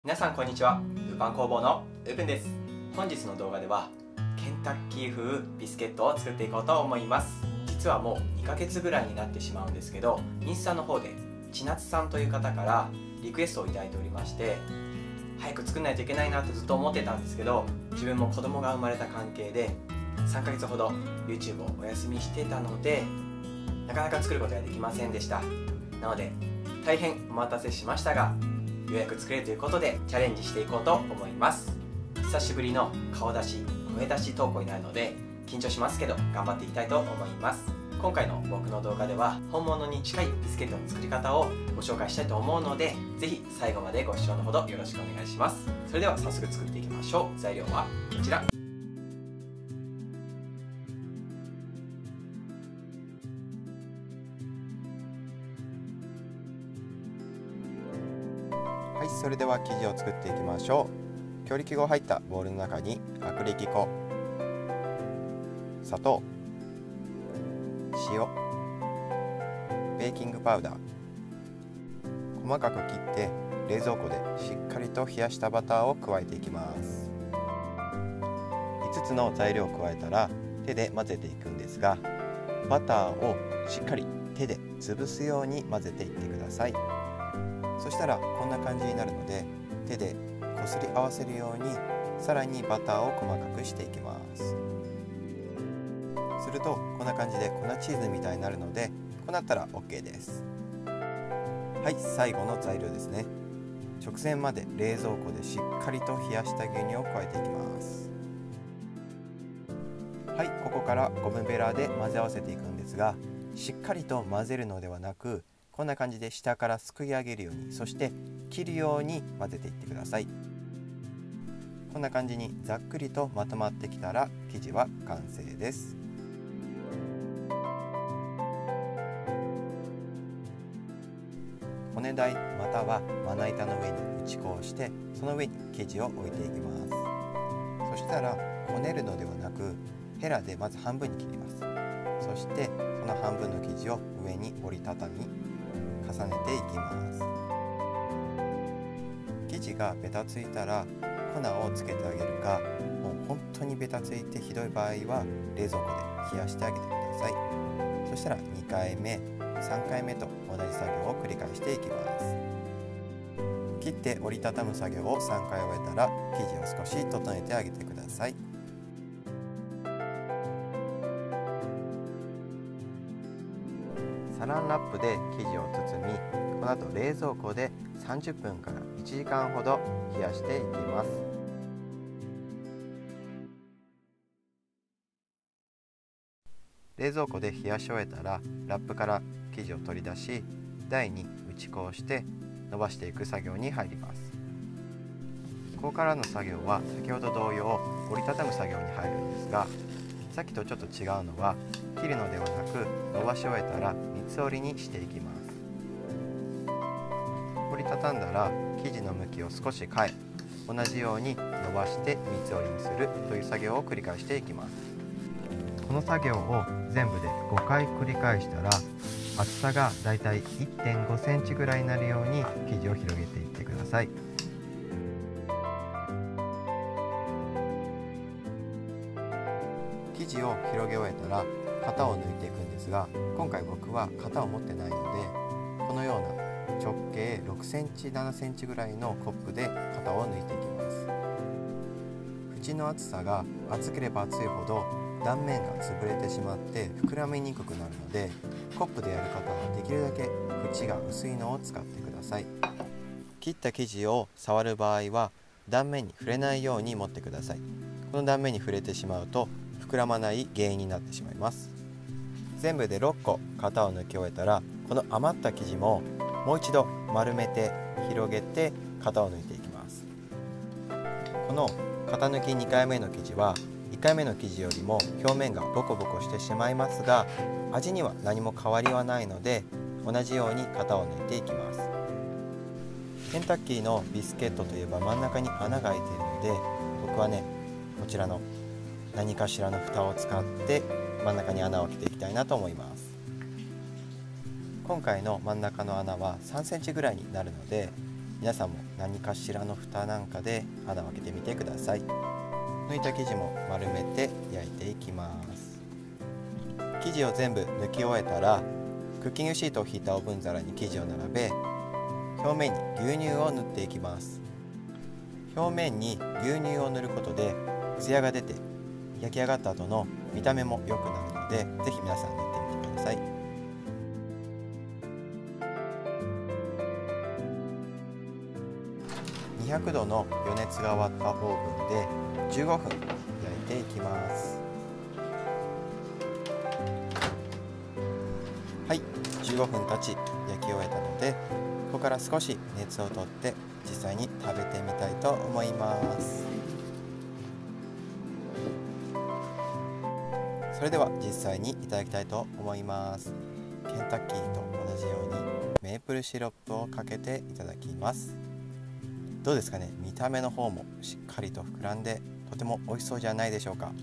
皆さんこんにちは。ウーパン工房のウープンです。本日の動画ではケンタッキー風ビスケットを作っていこうと思います。実はもう2ヶ月ぐらいになってしまうんですけど、インスタの方で千夏さんという方からリクエストをいただいておりまして、早く作んないといけないなってずっと思ってたんですけど、自分も子供が生まれた関係で3ヶ月ほど YouTube をお休みしてたので、なかなか作ることができませんでした。なので大変お待たせしましたが、ようやく作れるということでチャレンジしていこうと思います。久しぶりの顔出し声出し投稿になるので緊張しますけど頑張っていきたいと思います。今回の僕の動画では本物に近いビスケットの作り方をご紹介したいと思うので、ぜひ最後までご視聴のほどよろしくお願いします。それでは早速作っていきましょう。材料はこちら。 はい、それでは生地を作っていきましょう。強力粉入ったボウルの中に薄力粉、砂糖、塩、ベーキングパウダー、細かく切って冷蔵庫でしっかりと冷やしたバターを加えていきます。5つの材料を加えたら手で混ぜていくんですが、バターをしっかり手で潰すように混ぜていってください。そしたらこんな感じになるので、手でこすり合わせるようにさらにバターを細かくしていきます。するとこんな感じで粉チーズみたいになるので、こうなったら OK です。はい、最後の材料ですね。直前まで冷蔵庫でしっかりと冷やした牛乳を加えていきます。はい、ここからゴムベラで混ぜ合わせていくんですが、しっかりと混ぜるのではなく、こんな感じで下からすくい上げるように、そして切るように混ぜていってください。こんな感じにざっくりとまとまってきたら生地は完成です。骨台またはまな板の上に打ち粉をして、その上に生地を置いていきます。そしたらこねるのではなく、ヘラでまず半分に切ります。そしてその半分の生地を上に折りたたみ重ねていきます。生地がベタついたら粉をつけてあげるか、もう本当にベタついてひどい場合は冷蔵庫で冷やしてあげてください。そしたら2回目3回目と同じ作業を繰り返していきます。切って折りたたむ作業を3回終えたら生地を少し整えてあげてください。サランラップで生地を包み、この後冷蔵庫で30分から1時間ほど冷やしていきます。冷蔵庫で冷やし終えたらラップから生地を取り出し、台に打ち粉をして伸ばしていく作業に入ります。ここからの作業は先ほど同様折りたたむ作業に入るんですが、さっきとちょっと違うのは、切るのではなく伸ばし終えたら三つ折りにしていきます。折りたたんだら生地の向きを少し変え、同じように伸ばして三つ折りにするという作業を繰り返していきます。この作業を全部で5回繰り返したら、厚さがだいたい 1.5 センチぐらいになるように生地を広げていってください。生地を広げ終えたら型を抜いていくんですが、今回僕は型を持ってないので、このような直径6センチ7センチぐらいのコップで型を抜いていきます。縁の厚さが厚ければ厚いほど断面が潰れてしまって膨らみにくくなるので、コップでやる方はできるだけ縁が薄いのを使ってください。切った生地を触る場合は断面に触れないように持ってください。この断面に触れてしまうと膨らまない原因になってしまいます。全部で6個型を抜き終えたら、この余った生地ももう一度丸めて広げて型を抜いていきます。この型抜き2回目の生地は1回目の生地よりも表面がボコボコしてしまいますが、味には何も変わりはないので同じように型を抜いていきます。ケンタッキーのビスケットといえば真ん中に穴が開いているので、僕はね、こちらの何かしらの蓋を使って真ん中に穴を開けていきたいなと思います。今回の真ん中の穴は3センチぐらいになるので、 皆さんも何かしらの蓋なんかで穴を開けてみてください。抜いた生地も丸めて焼いていきます。生地を全部抜き終えたらクッキングシートを引いたオーブン皿に生地を並べ、表面に牛乳を塗っていきます。表面に牛乳を塗ることでツヤが出て焼き上がった後の見た目も良くなるので、ぜひ皆さん塗ってみてください。200度の予熱が終わったオーブンで15分焼いていきます。はい、15分経ち焼き終えたので、ここから少し熱を取って実際に食べてみたいと思います。それでは実際にいただきたいと思います。ケンタッキーと同じようにメープルシロップをかけていただきます。どうですかね、見た目の方もしっかりと膨らんでとても美味しそうじゃないでしょうか。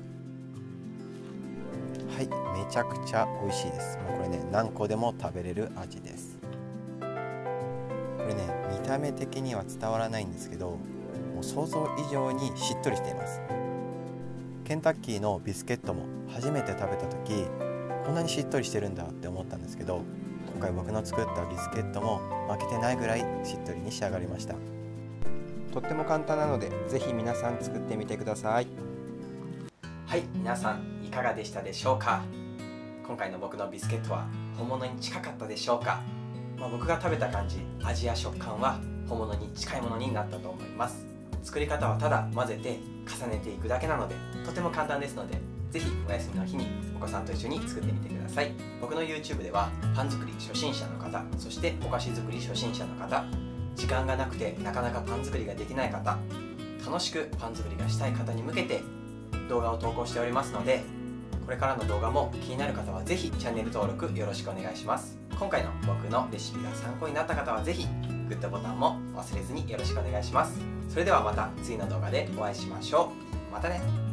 はい、めちゃくちゃ美味しいです。もうこれね、何個でも食べれる味です。これね、見た目的には伝わらないんですけど、もう想像以上にしっとりしています。ケンタッキーのビスケットも初めて食べた時、こんなにしっとりしてるんだって思ったんですけど、今回僕の作ったビスケットも負けてないぐらいしっとりに仕上がりました。とっても簡単なので、ぜひ皆さん作ってみてください。 はい、皆さんいかがでしたでしょうか。今回の僕のビスケットは本物に近かったでしょうか。僕が食べた感じ、味や食感は本物に近いものになったと思います。作り方はただ混ぜて重ねていくだけなので、とても簡単ですので、ぜひお休みの日にお子さんと一緒に作ってみてください。僕の YouTube ではパン作り初心者の方、そしてお菓子作り初心者の方、時間がなくてなかなかパン作りができない方、楽しくパン作りがしたい方に向けて動画を投稿しておりますので、これからの動画も気になる方はぜひチャンネル登録よろしくお願いします。今回の僕のレシピが参考になった方はぜひグッドボタンも忘れずによろしくお願いします。それではまた次の動画でお会いしましょう。またね。